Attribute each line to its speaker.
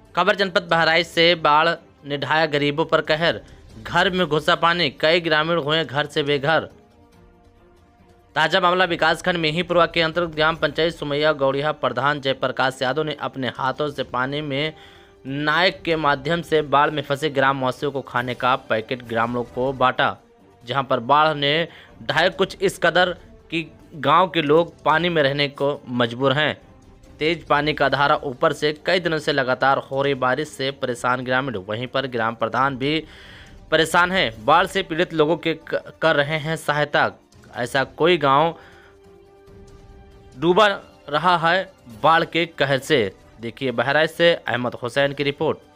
Speaker 1: खबर जनपद बहराइच से। बाढ़ ने ढाया गरीबों पर कहर, घर में घुसा पानी, कई ग्रामीण हुए घर से बेघर। ताजा मामला विकासखंड मेहीपुरवा के अंतर्गत ग्राम पंचायत सुमैया गौड़िया प्रधान जयप्रकाश यादव ने अपने हाथों से पानी में नायक के माध्यम से बाढ़ में फंसे ग्रामवासियों को खाने का पैकेट ग्रामीणों को बांटा, जहां पर बाढ़ ने ढाया कुछ इस कदर कि गांव के लोग पानी में रहने को मजबूर हैं। तेज पानी का धारा ऊपर से कई दिनों से लगातार हो रही बारिश से परेशान ग्रामीण, वहीं पर ग्राम प्रधान भी परेशान हैं। बाढ़ से पीड़ित लोगों के कर रहे हैं सहायता। ऐसा कोई गांव डूबा रहा है बाढ़ के कहर से। देखिए बहराइच से अहमद हुसैन की रिपोर्ट।